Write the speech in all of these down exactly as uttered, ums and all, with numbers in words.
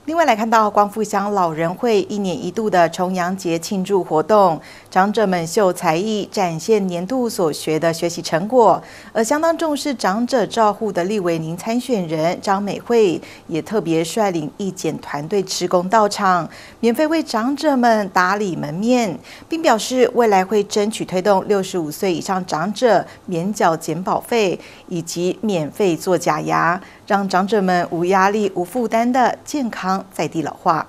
另外来看到光复乡老人会一年一度的重阳节庆祝活动，长者们秀才艺，展现年度所学的学习成果。而相当重视长者照护的立委宁参选人张美惠，也特别率领义检团队职工到场，免费为长者们打理门面，并表示未来会争取推动六十五岁以上长者免缴健保费，以及免费做假牙，让长者们无压力、无负担的健康在地老化。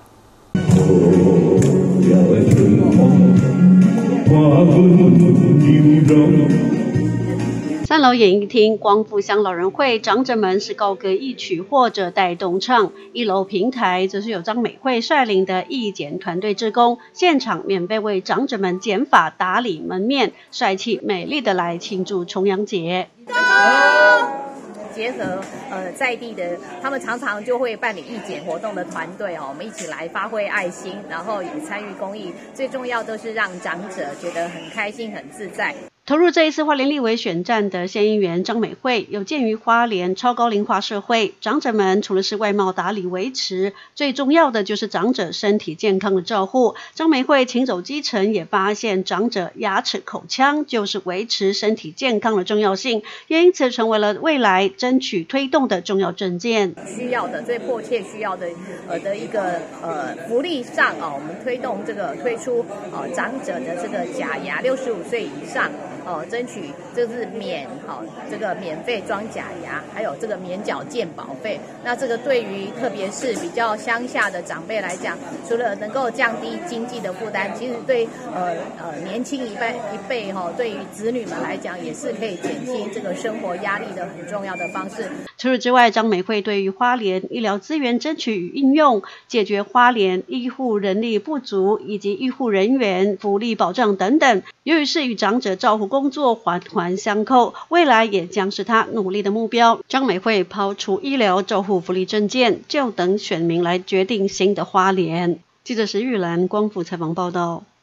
三楼演艺厅光复乡老人会长者们是高歌一曲或者带动唱，一楼平台则是有张美惠率领的义检团队志工，现场免费为长者们剪发打理门面，帅气美丽的来庆祝重阳节。 结合呃在地的，他们常常就会办理义检活动的团队哦，我们一起来发挥爱心，然后也参与公益，最重要都是让长者觉得很开心、很自在。 投入这一次花莲立委选战的县议员张美惠，有鉴于花莲超高龄化社会，长者们除了是外貌打理维持，最重要的就是长者身体健康的照护。张美惠勤走基层，也发现长者牙齿口腔就是维持身体健康的重要性，也因此成为了未来争取推动的重要政见。 需要的最迫切需要的呃的一个呃福利上啊、哦，我们推动这个推出呃长者的这个假牙，六十五岁以上。哦，争取就是免哦这个免费装假牙，还有这个免缴健保费。那这个对于特别是比较乡下的长辈来讲，除了能够降低经济的负担，其实对呃呃年轻一辈一辈哈、哦，对于子女们来讲，也是可以减轻这个生活压力的很重要的方式。 除此之外，张美惠对于花莲医疗资源争取与应用，解决花莲医护人力不足以及医护人员福利保障等等，由于是与长者照护工作环环相扣，未来也将是他努力的目标。张美惠抛出医疗照护福利政见，就等选民来决定新的花莲。记者石玉兰光复采访报道。